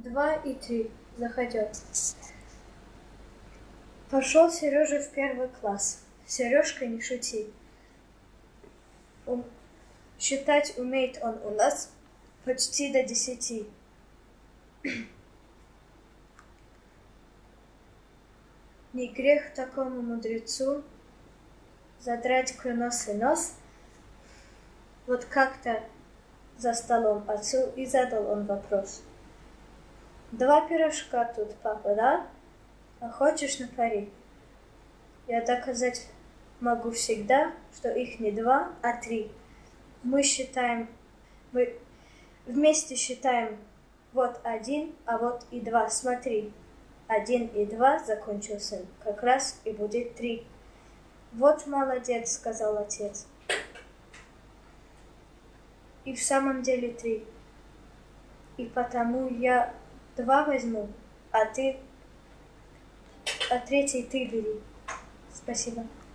2 и 3. Заходят. Пошел Сережа в 1 класс. Сережка, не шути. Считать умеет он у нас почти до 10. Не грех такому мудрецу задрать курносый нос. Вот как-то за столом отцу и задал он вопрос. 2 пирожка тут, папа, да? А хочешь на пари? Я доказать могу всегда, что их не 2, а 3. Мы вместе считаем вот 1, а вот и 2. Смотри, 1 и 2, закончил сын, как раз и будет 3. Вот молодец, сказал отец. И в самом деле 3. И потому я 2 возьму, а 3 ты бери. Спасибо.